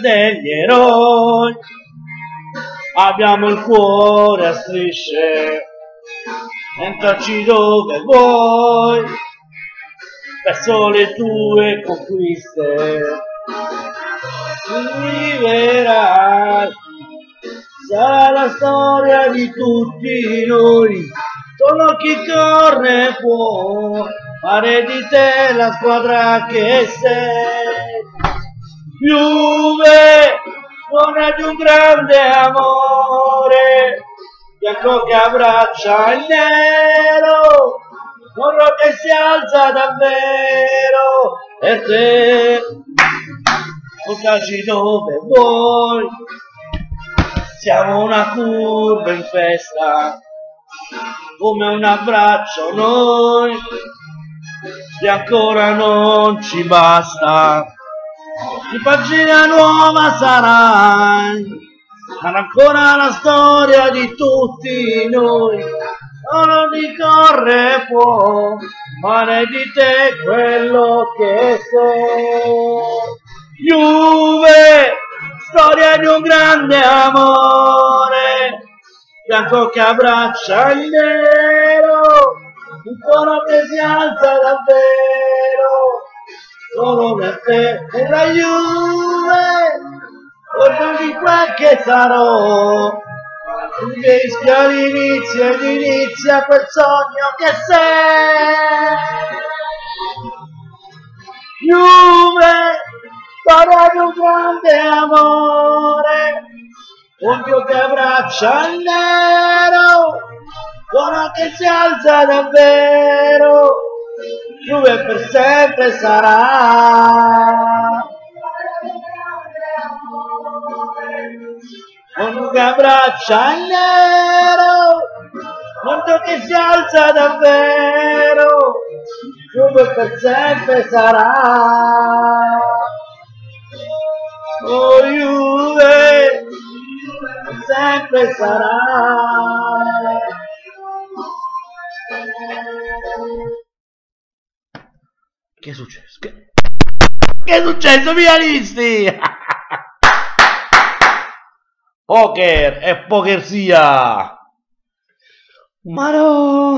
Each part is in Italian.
degli eroi, abbiamo il cuore a strisce, entraci dove vuoi, verso le tue conquiste, viverai, sarà la storia di tutti noi, solo chi corre può fare di te la squadra che sei. Juve, suona di un grande amore, bianco che abbraccia il nero, oro che si alza davvero per te. Portaci dove vuoi, siamo una curva in festa, come un abbraccio noi, e ancora non ci basta. Di pagina nuova sarai, sarà ancora la storia di tutti noi, solo chi corre può fare di te quello che sei. Juve, storia di un grande amore, bianco che abbraccia il nero, un coro che si alza davvero, solo per te e la Juve, ormai di quel che sarò, tu rischi all'inizio ed inizia quel sogno che sei. Juve, storia di un grande amore, un Dio che abbraccia il nero, buona che si alza davvero, Juve per sempre sarà. Un che abbraccia il nero, un Dio che si alza davvero, Juve per sempre sarà. Oh Juve, per sempre sarà. Che è successo? Che è successo, milanisti? Poker e pokersia. Ma no,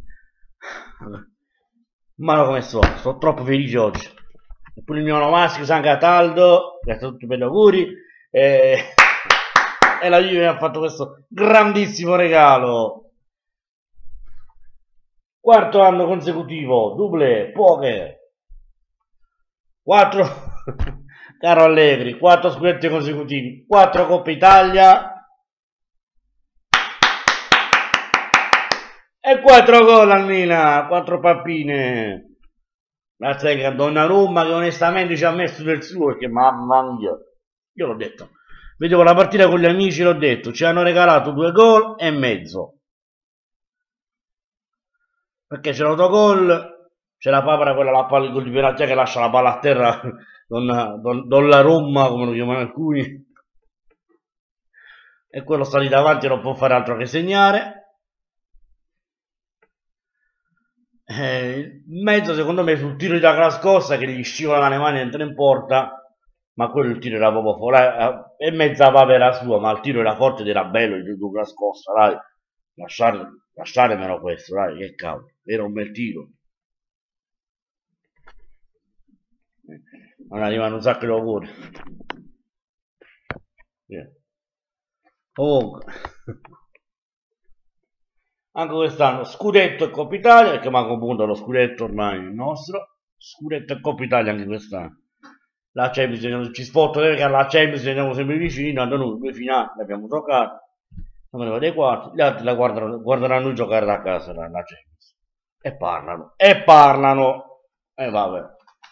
come sto troppo felice oggi. Pure il mio onomastico San Cataldo, grazie a tutti per gli auguri, e la Juve mi ha fatto questo grandissimo regalo. Quarto anno consecutivo, double poker, 4 caro Allegri, 4 scudetti consecutivi, 4 Coppa Italia e 4 gol al Milan, 4 pappine. Grazie a Donnarumma che onestamente ci ha messo del suo, perché mamma mia, io l'ho detto, vedevo la partita con gli amici, l'ho detto, ci hanno regalato 2 gol e mezzo, perché c'è l'autogol, c'è la papera, quella la palla, il gol di penalità che lascia la palla a terra, Donnarumma come lo chiamano alcuni, e quello sta lì davanti e non può fare altro che segnare. Mezzo secondo me sul tiro di Douglas Costa che gli scivola dalle mani e entra in porta, ma quello il tiro era proprio fuori, e mezza papera sua, ma il tiro era forte ed era bello il Douglas Costa, dai, lasciatemelo questo, dai, che cavolo, era un bel tiro. Non arrivano un sacco di auguri. Comunque anche quest'anno scudetto e Coppa Italia, perché manca appunto lo scudetto ormai il nostro, scudetto e Coppa Italia anche quest'anno. La Champions ci sporto perché alla Champions andiamo sempre vicini, hanno noi 2 finali le abbiamo giocate, siamo dei quarti, gli altri la guarderanno noi giocare da casa la Champions e parlano e vabbè.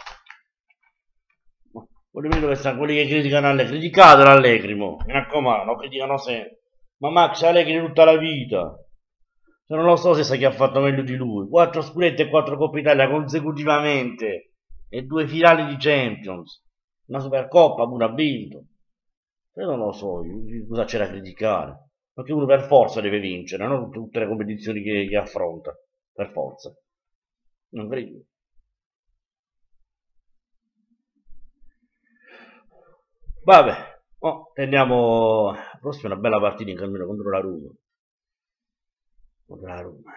Volevo vedere dove stanno quelli che criticano Allegri, criticatelo Allegri, mi raccomando, lo criticano sempre, ma Max Allegri tutta la vita. Non lo so se sa chi ha fatto meglio di lui. 4 scudetti e 4 Coppa Italia consecutivamente e 2 finali di Champions, una Supercoppa pure ha vinto. Io non lo so cosa c'è da criticare, perché uno per forza deve vincere, non tutte le competizioni che affronta, per forza. Non credo. Vabbè, teniamo la prossima una bella partita in cammino contro la Roma. Contro la Roma.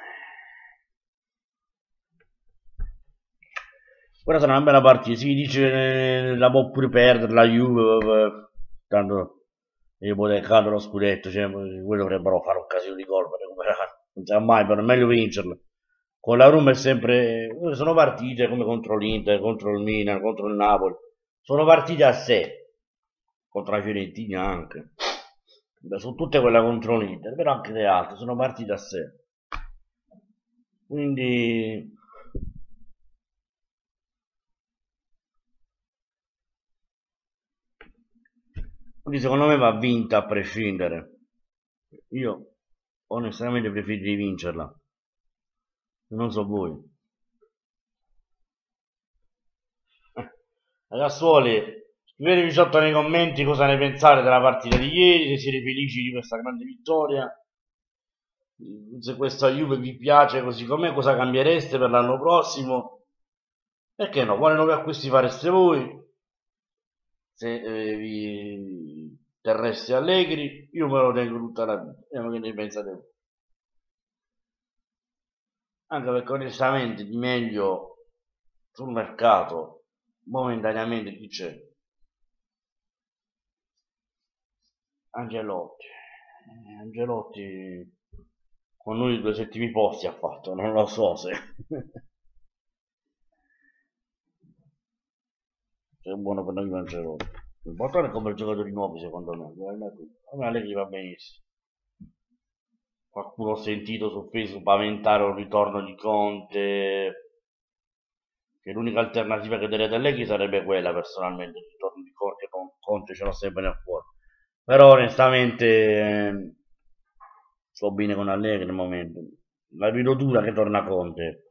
Ora sarà una bella partita, si dice la può pure perdere la Juve, tanto ipotecando lo scudetto, cioè, voi dovrebbero fare occasione di gol per recuperare, non sa mai, però è meglio vincerlo. Con la Roma è sempre, sono partite come contro l'Inter, contro il Milan, contro il Napoli, sono partite a sé, contro la Fiorentina anche. Beh, sono tutte quelle contro l'Inter, però anche le altre sono partite a sé. Quindi secondo me va vinta a prescindere. Io onestamente preferirei vincerla. Non so voi. Ragazzuoli, scrivetemi sotto nei commenti cosa ne pensate della partita di ieri, se siete felici di questa grande vittoria, se questa Juve vi piace così com'è, cosa cambiereste per l'anno prossimo, perché no, quali nuovi acquisti fareste voi, se vi terreste allegri, io me lo tengo tutta la vita, vediamo che ne pensate voi. Anche perché onestamente di meglio sul mercato momentaneamente chi c'è? Angelotti. Angelotti con noi 2 posti ha fatto, non lo so se se è buono per noi Angelotti. L'importante è come giocatori nuovi secondo me, a me Allegri va benissimo. Qualcuno ho sentito su Facebook paventare un ritorno di Conte, che l'unica alternativa che darei ad Allegri sarebbe quella personalmente, il ritorno di Conte, Conte ce l'ho sempre nel cuore. Però onestamente sto bene con Allegri nel momento. La vedo dura che torna Conte.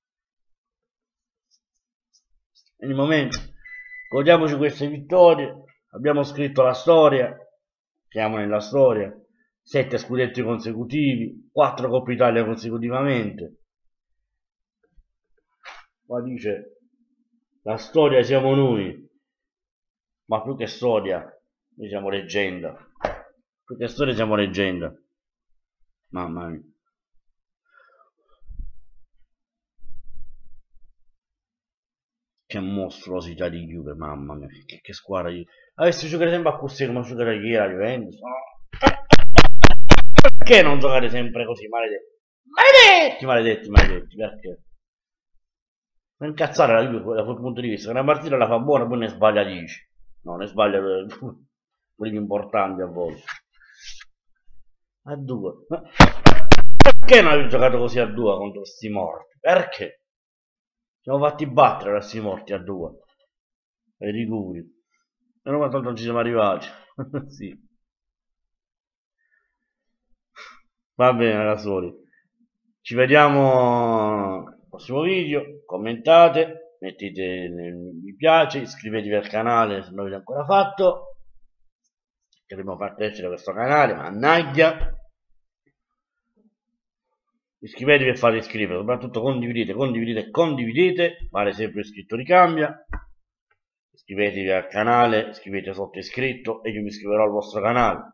Nel momento godiamoci queste vittorie. Abbiamo scritto la storia. Siamo nella storia. 7 scudetti consecutivi, 4 Coppa Italia consecutivamente. Qua dice la storia siamo noi. Ma più che storia, noi siamo leggenda. Più che storia siamo leggenda. Mamma mia. Che mostruosità di Juve, mamma mia, che squadra di... Avessi giocato sempre a così come giocare ieri la Juventus, no? Perché non giocare sempre così, maledetti? Maledetti, maledetti, maledetti, perché? Non incazzare la Juve da quel punto di vista, che una partita la fa buona, poi ne sbaglia 10. No, ne sbaglia quelli importanti a volte. A 2. Perché non avevi giocato così a 2 contro sti morti? Perché? Siamo fatti battere da sti morti a 2. Ai rigori. Meno male tanto non ci siamo arrivati. Sì. Va bene ragazzi. Ci vediamo al prossimo video. Commentate, mettete mi piace, iscrivetevi al canale se non l'avete ancora fatto. Che dobbiamo far crescere questo canale, mannaggia. Iscrivetevi e fate iscrivere, soprattutto condividete, condividete, condividete, vale sempre iscritto ricambia. Iscrivetevi al canale, iscrivetevi sotto iscritto e io mi iscriverò al vostro canale.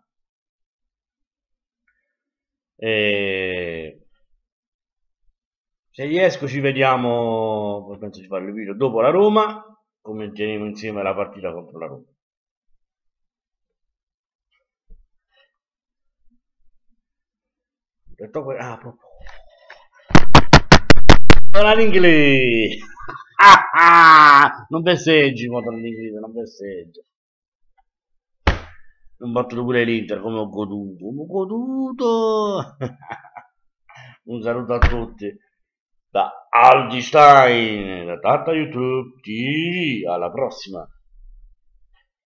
E se riesco ci vediamo, penso di fare il video dopo la Roma, commenteremo insieme la partita contro la Roma. Detto questo, proprio. Tornare in inglese! Non besteggi, ma tornare in inglese, non besteggi. Non battuto pure l'Inter come ho goduto, Un saluto a tutti da Aldi Stein, da Tata YouTube TV, alla prossima.